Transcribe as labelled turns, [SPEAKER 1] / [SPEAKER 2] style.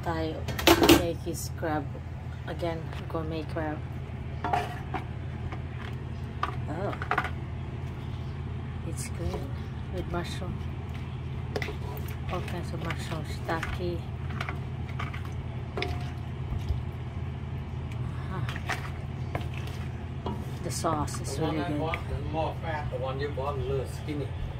[SPEAKER 1] Thai cake is crab. Again, gourmet crab. Oh, it's green with mushroom. All kinds of mushrooms, shiitake. The sauce is really good.
[SPEAKER 2] The more fat, the one you bought, less skinny.